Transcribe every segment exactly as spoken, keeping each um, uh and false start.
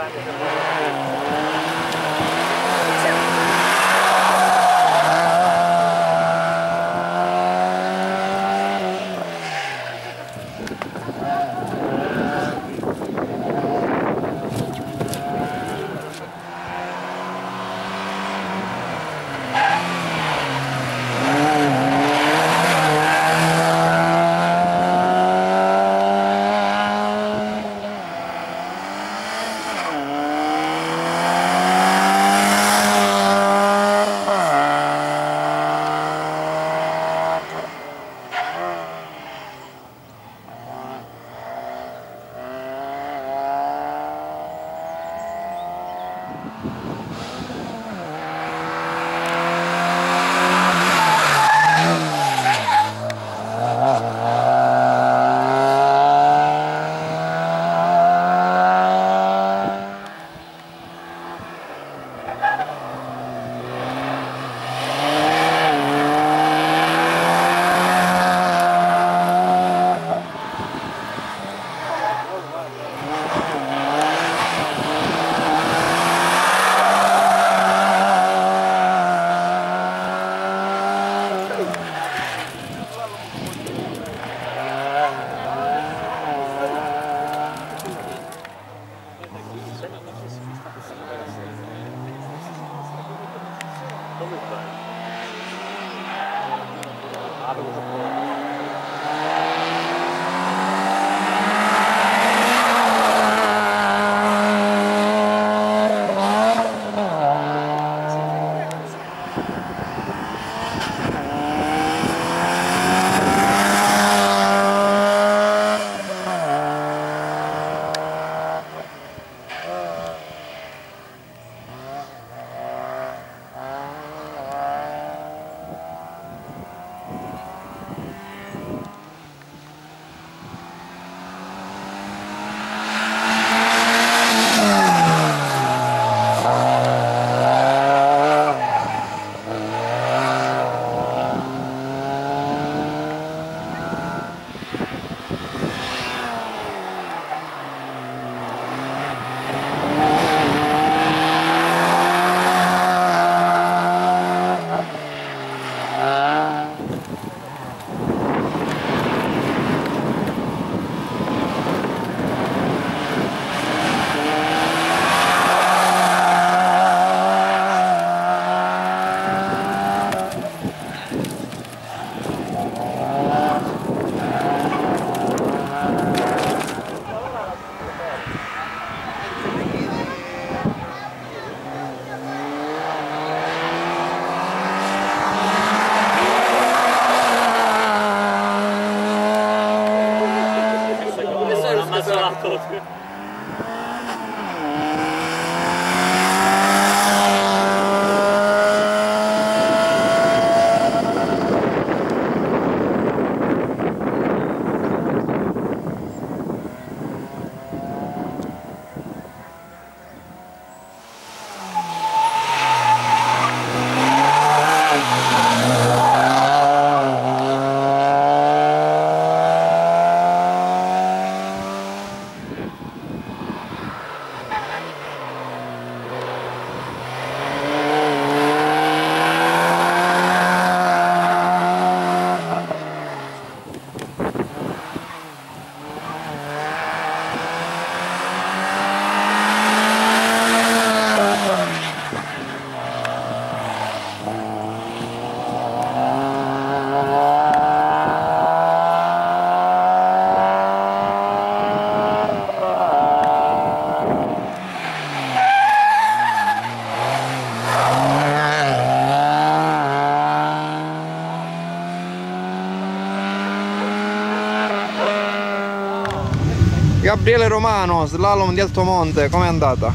Gabriele Romano, slalom di Altomonte, com'è andata?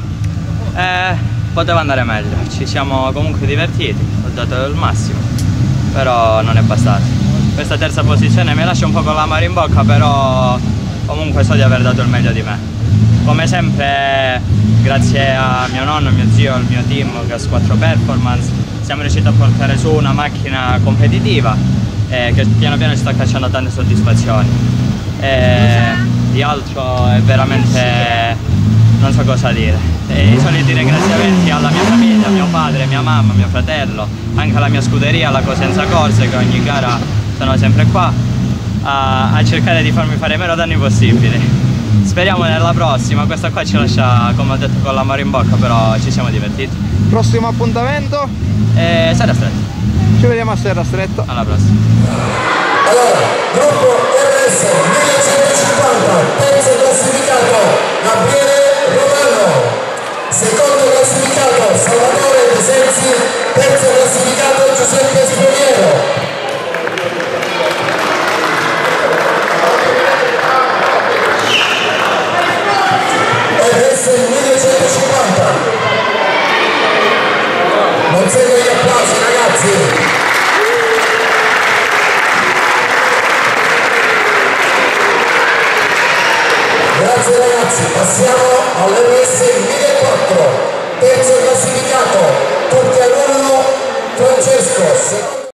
Eh, poteva andare meglio, ci siamo comunque divertiti, ho dato il massimo, però non è bastato. Questa terza posizione mi lascia un po' con l'amaro in bocca, però comunque so di aver dato il meglio di me. Come sempre, grazie a mio nonno, mio zio, al mio team Gas quattro Performance, siamo riusciti a portare su una macchina competitiva eh, che piano piano ci sta cacciando tante soddisfazioni. E di altro è veramente non so cosa dire. E i soliti ringraziamenti alla mia famiglia, mio padre, mia mamma, mio fratello, anche alla mia scuderia, alla Cosenza Corse, che ogni gara sono sempre qua a, a cercare di farmi fare meno danni possibili. Speriamo nella prossima, questa qua ci lascia, come ho detto, con l'amaro in bocca, però ci siamo divertiti. Prossimo appuntamento? E Serra Stretta. Ci vediamo a Serra Stretta. Alla prossima. Allora, gruppo R S millecentocinquanta, terzo classificato Gabriele Romano, secondo classificato Salvatore De Sensi, terzo classificato Giuseppe Spoliero. R S millecentocinquanta. Non seguono gli applausi, ragazzi. Grazie ragazzi, passiamo all'R S millequattrocento, terzo classificato, Turchianulo Francesco.